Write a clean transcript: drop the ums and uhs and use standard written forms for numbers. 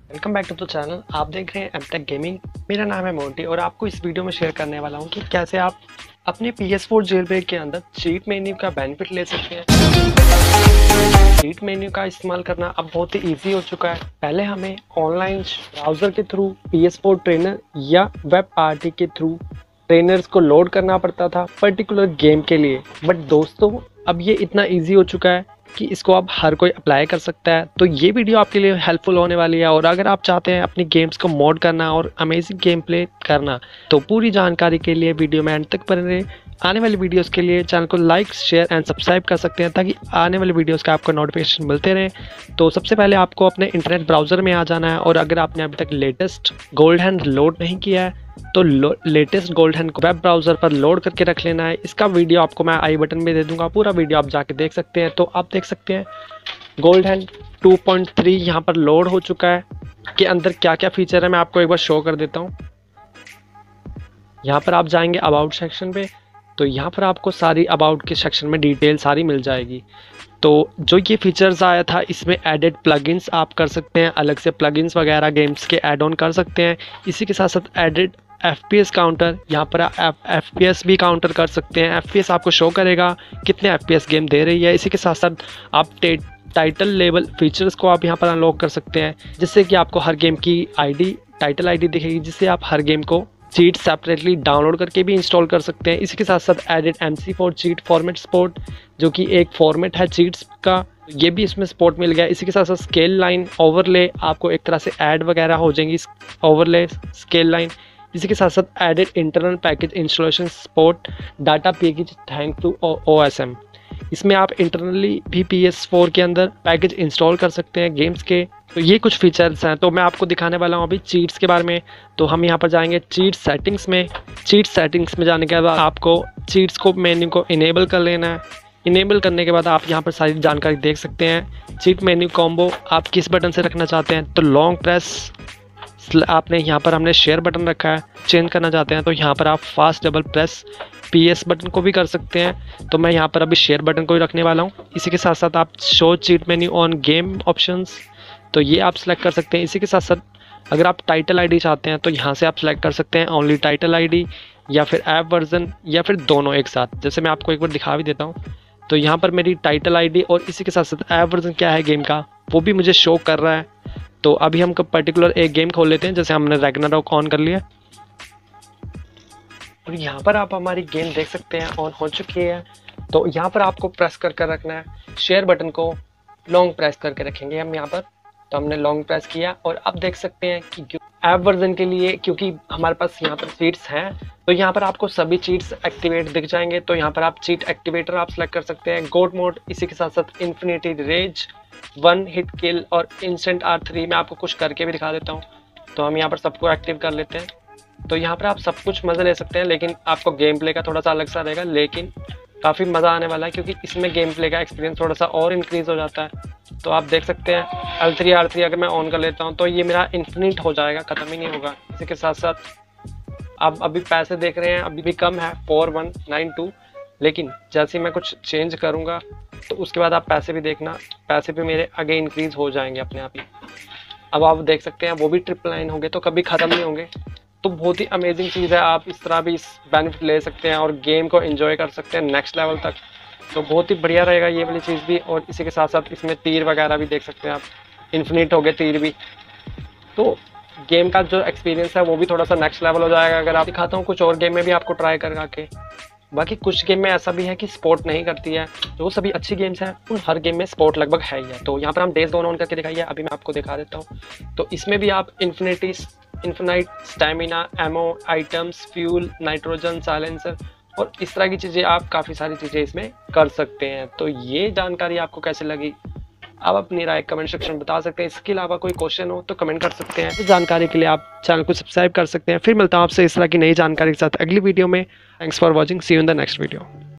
Welcome back to the channel. आप देख रहे हैं एमटेक गेमिंग। मेरा नाम है मोंटी और आपको इस वीडियो में शेयर करने वाला हूं कि कैसे आप अपने PS4 जेलब्रेक के अंदर चीट मेन्यू का बेनिफिट ले सकते हैं। चीट मेन्यू का इस्तेमाल करना अब बहुत ही ईजी हो चुका है। पहले हमें ऑनलाइन ब्राउज़र के थ्रू PS4 ट्रेनर या वेब पार्टी के थ्रू ट्रेनर्स को लोड करना पड़ता था पर्टिकुलर गेम के लिए, बट दोस्तों अब ये इतना ईजी हो चुका है कि इसको अब हर कोई अप्लाई कर सकता है। तो ये वीडियो आपके लिए हेल्पफुल होने वाली है और अगर आप चाहते हैं अपनी गेम्स को मॉड करना और अमेजिंग गेम प्ले करना तो पूरी जानकारी के लिए वीडियो में एंड तक बने रहे। आने वाली वीडियोस के लिए चैनल को लाइक शेयर एंड सब्सक्राइब कर सकते हैं ताकि आने वाली वीडियोस का आपको नोटिफिकेशन मिलते रहे। तो सबसे पहले आपको अपने इंटरनेट ब्राउज़र में आ जाना है और अगर आपने अभी तक लेटेस्ट गोल्ड हैंड लोड नहीं किया है तो लेटेस्ट गोल्ड हैंड को वेब ब्राउज़र पर लोड करके रख लेना है। इसका वीडियो आपको मैं आई बटन में दे दूंगा, पूरा वीडियो आप जाके देख सकते हैं। तो आप देख सकते हैं गोल्ड हैंड 2.3 यहाँ पर लोड हो चुका है। के अंदर क्या क्या फीचर है मैं आपको एक बार शो कर देता हूँ। यहाँ पर आप जाएंगे अबाउट सेक्शन पे, तो यहाँ पर आपको सारी अबाउट के सेक्शन में डिटेल सारी मिल जाएगी। तो जो ये फीचर्स आया था इसमें एडेड प्लगइन्स आप कर सकते हैं, अलग से प्लगइन्स वगैरह गेम्स के ऐड ऑन कर सकते हैं। इसी के साथ साथ एडेड FPS काउंटर, यहाँ पर FPS भी काउंटर कर सकते हैं। FPS आपको शो करेगा कितने FPS गेम दे रही है। इसी के साथ साथ आप टाइटल लेवल फीचर्स को आप यहाँ पर अनलॉक कर सकते हैं, जिससे कि आपको हर गेम की टाइटल ID दिखेगी, जिससे आप हर गेम को चीट सेपरेटली डाउनलोड करके भी इंस्टॉल कर सकते हैं। इसी के साथ साथ added MC4 cheat format support, जो कि एक फॉर्मेट है चीट्स का, ये भी इसमें सपोर्ट मिल गया। इसी के साथ साथ स्केल लाइन ओवरले आपको एक तरह से ऐड वगैरह हो जाएंगी, ओवरले स्केल लाइन। इसी के साथ साथ added internal package installation support data package thank to OSM। इसमें आप इंटरनली भी PS4 के अंदर पैकेज इंस्टॉल कर सकते हैं गेम्स के। तो ये कुछ फीचर्स हैं, तो मैं आपको दिखाने वाला हूँ अभी चीट्स के बारे में। तो हम यहाँ पर जाएंगे चीट सेटिंग्स में। चीट सेटिंग्स में जाने के बाद आपको चीट्स को मेन्यू को इनेबल कर लेना है। इनेबल करने के बाद आप यहाँ पर सारी जानकारी देख सकते हैं। चीट मेन्यू कॉम्बो आप किस बटन से रखना चाहते हैं, तो लॉन्ग प्रेस आपने यहाँ पर हमने शेयर बटन रखा है, चेंज करना चाहते हैं तो यहाँ पर आप fast double press PS button को भी कर सकते हैं। तो मैं यहाँ पर अभी शेयर बटन को ही रखने वाला हूँ। इसी के साथ साथ आप show cheat menu on game options, तो ये आप सेलेक्ट कर सकते हैं। इसी के साथ साथ अगर आप टाइटल ID चाहते हैं तो यहाँ से आप सेलेक्ट कर सकते हैं ओनली टाइटल ID या फिर ऐप वर्जन या फिर दोनों एक साथ। जैसे मैं आपको एक बार दिखा भी देता हूँ, तो यहाँ पर मेरी टाइटल ID और इसी के साथ साथ ऐप वर्जन क्या है गेम का वो भी मुझे शो कर रहा है। तो अभी हम पर्टिकुलर एक गेम खोल लेते हैं, जैसे हमने रैग्नारॉक ऑन कर लिया और यहाँ पर आप हमारी गेम देख सकते हैं ऑन हो चुकी है। तो यहाँ पर आपको प्रेस करके रखना है, शेयर बटन को लॉन्ग प्रेस करके रखेंगे हम यहाँ पर। तो हमने लॉन्ग प्रेस किया और अब देख सकते हैं कि ऐप वर्जन के लिए क्योंकि हमारे पास यहाँ पर चीट्स हैं तो यहाँ पर आपको सभी चीट्स एक्टिवेट दिख जाएंगे। तो यहाँ पर आप चीट एक्टिवेटर आप सेलेक्ट कर सकते हैं, गोड मोड, इसी के साथ साथ infinity rage, one hit kill और इंस्टेंट R3। मैं आपको कुछ करके भी दिखा देता हूँ। तो हम यहाँ पर सबको एक्टिव कर लेते हैं। तो यहाँ पर आप सब कुछ मज़ा ले सकते हैं, लेकिन आपको गेम प्ले का थोड़ा सा अलग सा रहेगा, लेकिन काफ़ी मज़ा आने वाला है क्योंकि इसमें गेम प्ले का एक्सपीरियंस थोड़ा सा और इंक्रीज़ हो जाता है। तो आप देख सकते हैं L3 R3 अगर मैं ऑन कर लेता हूँ तो ये मेरा इन्फिनिट हो जाएगा, ख़त्म ही नहीं होगा। इसी के साथ साथ आप अभी पैसे देख रहे हैं अभी भी कम है 4192, लेकिन जैसे ही मैं कुछ चेंज करूँगा तो उसके बाद आप पैसे भी देखना, पैसे भी मेरे आगे इंक्रीज़ हो जाएंगे अपने आप ही। अब आप देख सकते हैं वो भी 999 होंगे, तो कभी ख़त्म नहीं होंगे। तो बहुत ही अमेजिंग चीज़ है, आप इस तरह भी इस बेनिफिट ले सकते हैं और गेम को एंजॉय कर सकते हैं नेक्स्ट लेवल तक। तो बहुत ही बढ़िया रहेगा ये वाली चीज़ भी। और इसी के साथ साथ इसमें तीर वगैरह भी देख सकते हैं आप, इन्फिनिट हो गए तीर भी। तो गेम का जो एक्सपीरियंस है वो भी थोड़ा सा नेक्स्ट लेवल हो जाएगा। अगर आप दिखाता हूँ कुछ और गेम में भी आपको ट्राई कर के। बाकी कुछ गेम में ऐसा भी है कि सपोर्ट नहीं करती है, जो सभी अच्छी गेम्स हैं उन हर गेम में सपोर्ट लगभग है ही है। तो यहाँ पर हम डेज दोनों ऑन करके दिखाइए, अभी मैं आपको दिखा देता हूँ। तो इसमें भी आप infinite stamina, ammo, items, fuel, nitrogen, silencer और इस तरह की चीज़ें आप काफ़ी सारी चीज़ें इसमें कर सकते हैं। तो ये जानकारी आपको कैसे लगी आप अपनी राय कमेंट सेक्शन में बता सकते हैं। इसके अलावा कोई क्वेश्चन हो तो कमेंट कर सकते हैं। इस जानकारी के लिए आप चैनल को सब्सक्राइब कर सकते हैं। फिर मिलता हूँ आपसे इस तरह की नई जानकारी के साथ अगली वीडियो में। Thanks for watching, see you in the next video.